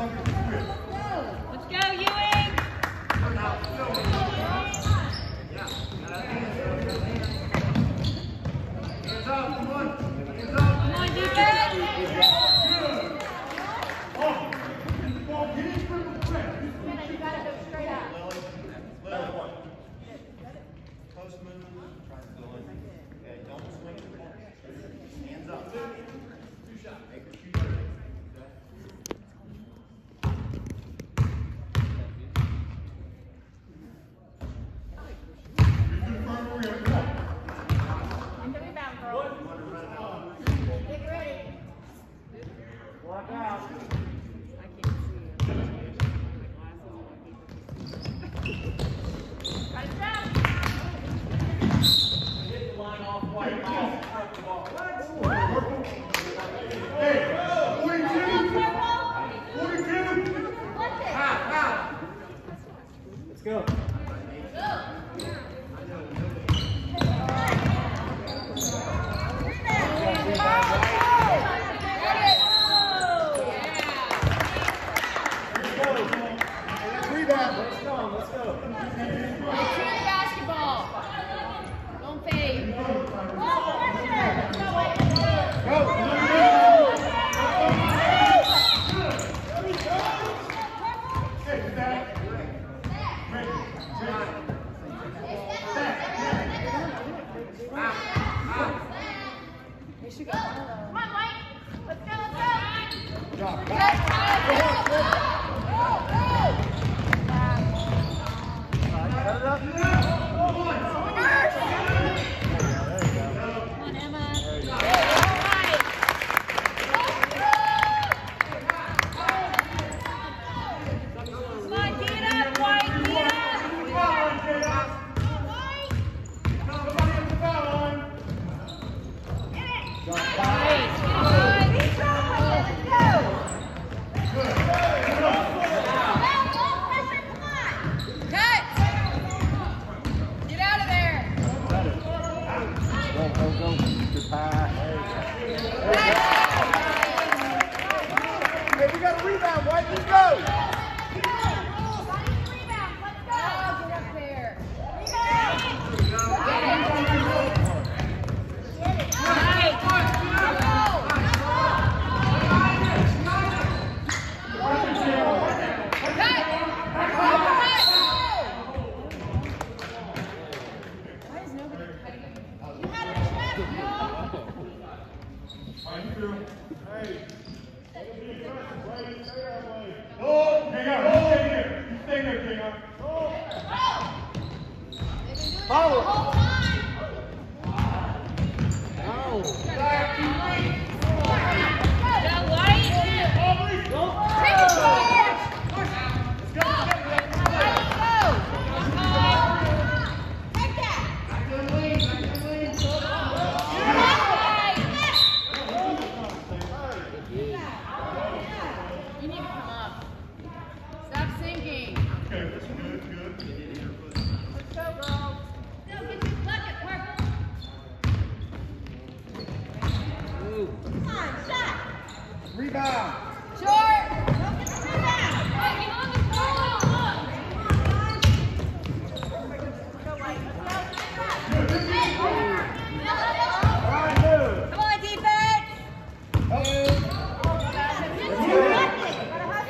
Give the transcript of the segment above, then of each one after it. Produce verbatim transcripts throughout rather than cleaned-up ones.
Let's go, Ewing! Come on, defense! You gotta go straight up. Post move, try to go in. Okay, don't swing the ball. Hands up. Two shot. Make her shoot. Get ready. Block out. Try to jump. Hit the line off white. Ball. Ball. Hey, forty-two. Half, half. Let's go. Rebound. Let's go. Let's go. Shoot basketball. Don't fade. Go, pressure. Go. Come on, Mike. Let's go, let's go. Drop. Go, go, go. Cut it up. Come on, Emma. Come on, get up, White, get up! Go, go, go. Good pass. Hey, we got a rebound, White. Let's go. Follow. Rebound. Short. Come on, defense! Let's go.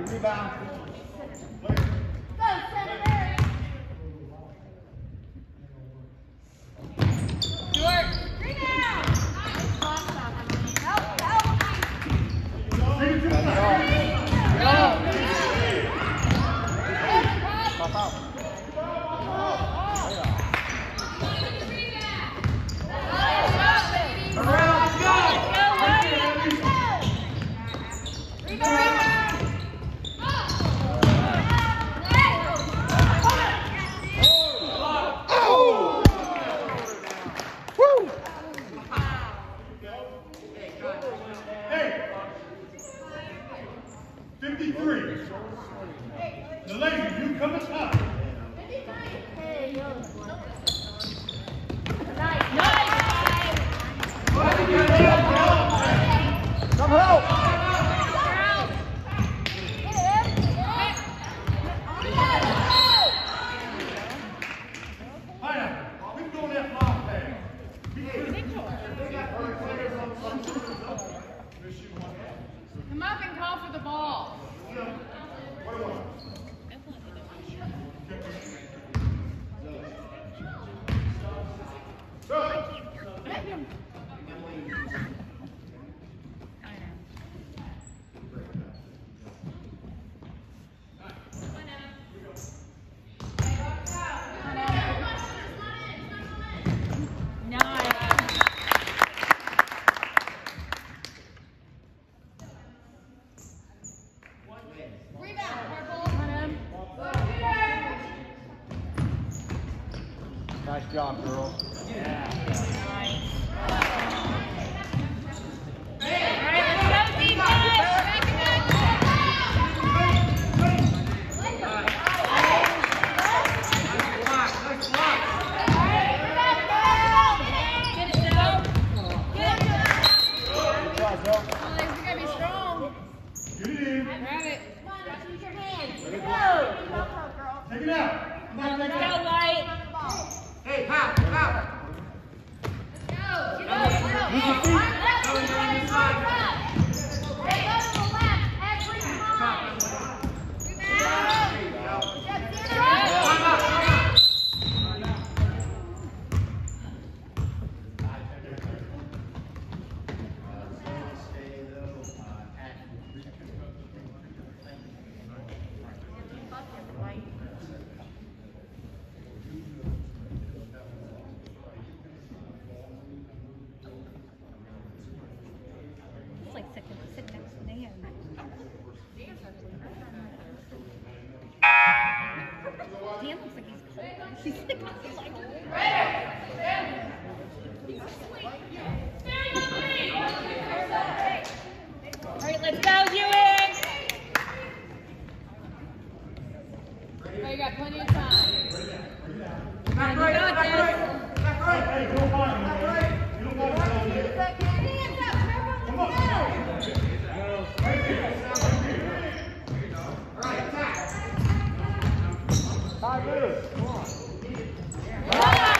rebound. Go, Senator. Short. Rebound. Help, help. Bring it to the line. Pop out. fifty-three. The ladies, you come up top. Come help. Pineapple, we doing that long pass. Come up and call for the ball. Nice job, girl. Yeah. All right, let's go, defense. Back it up. Get it, Joe. Get it. Good job, Joe. Oh, we gotta be strong. Get it in. Grab it. Take it out. Come on, take it Go, out. White. Hey, pop, pop. Go, get up, get up. Move your feet. Going down inside. Hey, go to the left every time. Rebound. Step in. Time up, time up. It's like sit, sit next to Dan. Dan looks like he's cold. He's like, he's like, all right, let's go, Ewing. Oh, you got plenty of time. Back right, back right, back right. Hey, go find him. You don't want to tell me. Come on. All right, attack. Five minutes. Come on. Go!